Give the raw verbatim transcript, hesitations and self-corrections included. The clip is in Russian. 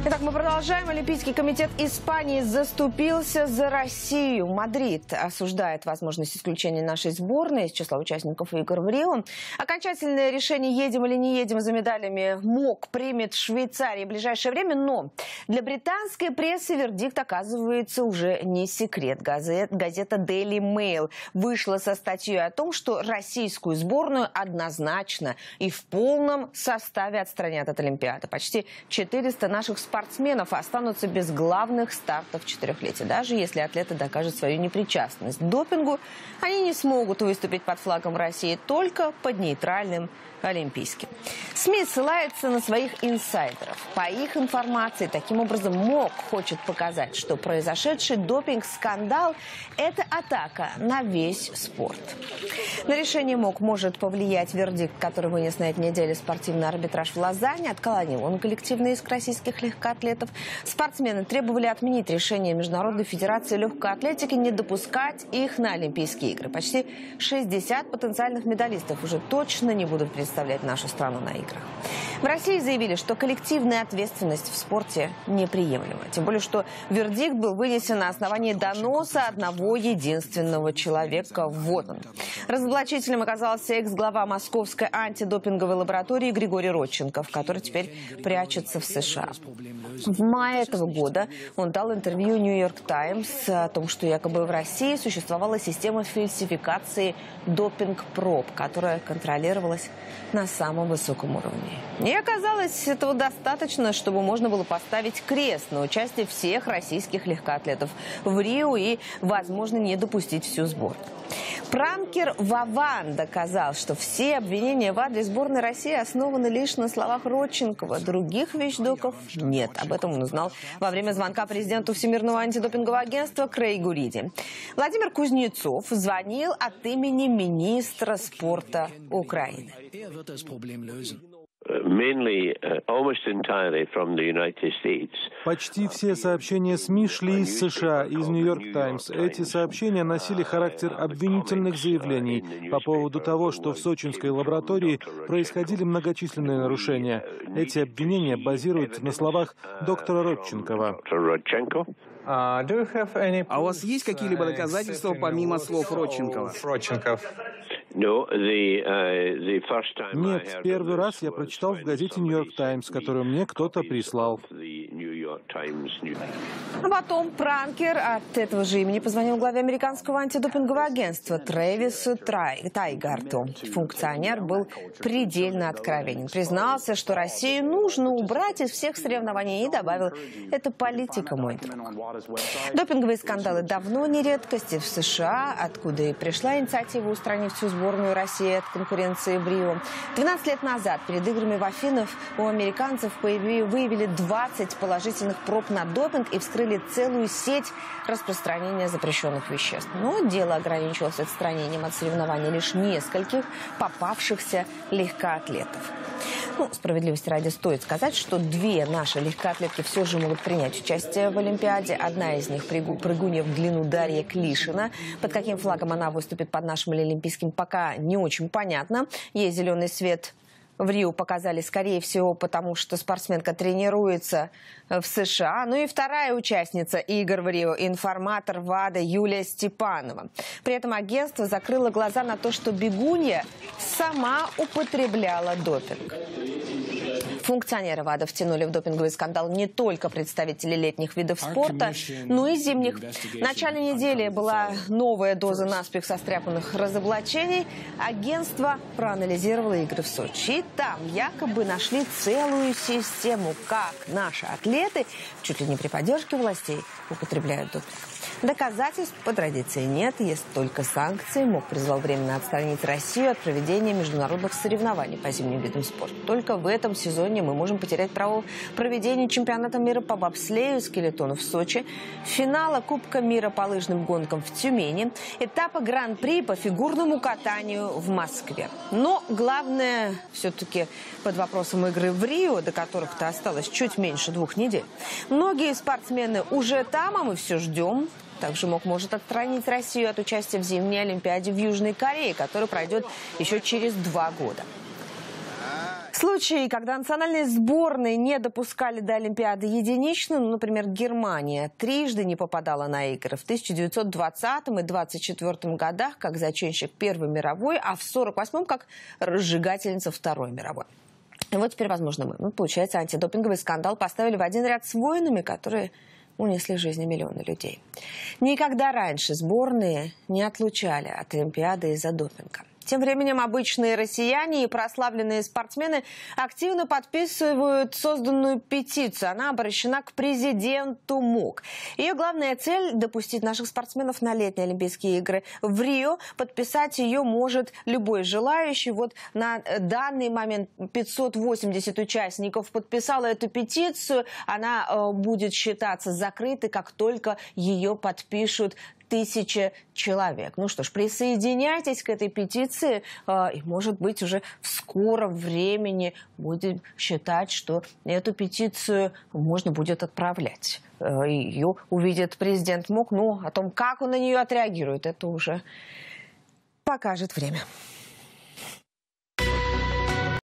Итак, мы продолжаем. Олимпийский комитет Испании заступился за Россию. Мадрид осуждает возможность исключения нашей сборной из числа участников игр в Рио. Окончательное решение, едем или не едем за медалями, МОК примет в Швейцарии в ближайшее время. Но для британской прессы вердикт, оказывается, уже не секрет. Газет, газета Daily Mail вышла со статьей о том, что российскую сборную однозначно и в полном составе отстранят от Олимпиады. Почти четыреста наших спортсменов спортсменов останутся без главных стартов четырехлетия. Даже если атлеты докажут свою непричастность к допингу, они не смогут выступить под флагом России, только под нейтральным олимпийским. СМИ ссылаются на своих инсайдеров. По их информации, таким образом, МОК хочет показать, что произошедший допинг-скандал – это атака на весь спорт. На решение МОК может повлиять вердикт, который вынес на этой неделе спортивный арбитраж в Лозанне. Отклонил он коллективный иск российских легкоатлетов. Спортсмены требовали отменить решение Международной федерации легкой атлетики не допускать их на Олимпийские игры. Почти шестьдесят потенциальных медалистов уже точно не будут представлять нашу страну на играх. В России заявили, что коллективная ответственность в спорте неприемлема. Тем более, что вердикт был вынесен на основании доноса одного единственного человека. Вот он. Разоблачителем оказался экс-глава Московской антидопинговой лаборатории Григорий Родченков, который теперь прячется в США. В мае этого года он дал интервью «Нью-Йорк Таймс» о том, что якобы в России существовала система фальсификации допинг-проб, которая контролировалась на самом высоком уровне. И оказалось, этого достаточно, чтобы можно было поставить крест на участие всех российских легкоатлетов в Рио и, возможно, не допустить всю сборную. Пранкер Вован доказал, что все обвинения в адрес сборной России основаны лишь на словах Родченкова. Других вещдоков нет. Об этом он узнал во время звонка президенту Всемирного антидопингового агентства Крейгу Риди. Владимир Кузнецов звонил от имени министра спорта Украины. Почти все сообщения СМИ шли из США, из «Нью-Йорк Таймс». Эти сообщения носили характер обвинительных заявлений по поводу того, что в сочинской лаборатории происходили многочисленные нарушения. Эти обвинения базируются на словах доктора Родченкова. А у вас есть какие-либо доказательства помимо слов Родченкова? Нет, первый раз я прочитал в газете «Нью-Йорк Таймс», которую мне кто-то прислал. А потом пранкер от этого же имени позвонил главе американского антидопингового агентства Трэвису Тайгарту. Функционер был предельно откровенен. Признался, что Россию нужно убрать из всех соревнований, и добавил: «Это политика, мой друг». Допинговые скандалы давно не редкость и в США, откуда и пришла инициатива устранить всю сборную России от конкуренции в Рио. двенадцать лет назад перед играми в Афинах у американцев выявили двадцать положительных проб на допинг и вскрыли целую сеть распространения запрещенных веществ. Но дело ограничилось отстранением от соревнований лишь нескольких попавшихся легкоатлетов. Ну, справедливости ради стоит сказать, что две наши легкоатлетки все же могут принять участие в Олимпиаде. Одна из них прыгунья в длину Дарья Клишина. Под каким флагом она выступит под нашим олимпийским, пока не очень понятно. Ей зеленый свет в Рио показали, скорее всего, потому что спортсменка тренируется в США. Ну и вторая участница игр в Рио – информатор ВАДА Юлия Степанова. При этом агентство закрыло глаза на то, что бегунья сама употребляла допинг. Функционеры ВАДА втянули в допинговый скандал не только представителей летних видов спорта, но и зимних. В начале недели была новая доза наспех состряпанных разоблачений. Агентство проанализировало игры в Сочи. И там якобы нашли целую систему, как наши атлеты, чуть ли не при поддержке властей, употребляют допинг. Доказательств по традиции нет, есть только санкции. МОК призвал временно отстранить Россию от проведения международных соревнований по зимним видам спорта. Только в этом сезоне мы можем потерять право проведения чемпионата мира по бобслею и скелетону в Сочи, финала Кубка мира по лыжным гонкам в Тюмени, этапа Гран-при по фигурному катанию в Москве. Но главное все-таки под вопросом игры в Рио, до которых-то осталось чуть меньше двух недель. Многие спортсмены уже там, а мы все ждем. Также МОК может отстранить Россию от участия в зимней Олимпиаде в Южной Корее, которая пройдет еще через два года. Случаи, когда национальные сборные не допускали до Олимпиады единично, ну, например, Германия трижды не попадала на игры. В тысяча девятьсот двадцатом и двадцать четвёртом годах как зачинщик Первой мировой, а в сорок восьмом как разжигательница Второй мировой. И вот теперь, возможно, мы, ну, получается, антидопинговый скандал поставили в один ряд с войнами, которые унесли жизни миллионы людей. Никогда раньше сборные не отлучали от Олимпиады из-за допинга. Тем временем обычные россияне и прославленные спортсмены активно подписывают созданную петицию. Она обращена к президенту МОК. Ее главная цель – допустить наших спортсменов на летние Олимпийские игры в Рио. Подписать ее может любой желающий. Вот на данный момент пятьсот восемьдесят участников подписало эту петицию. Она э, будет считаться закрытой, как только ее подпишут тысяча человек. Ну что ж, присоединяйтесь к этой петиции, э, и, может быть, уже в скором времени будем считать, что эту петицию можно будет отправлять. Э, ее увидит президент МОК. Ну, о том, как он на нее отреагирует, это уже покажет время.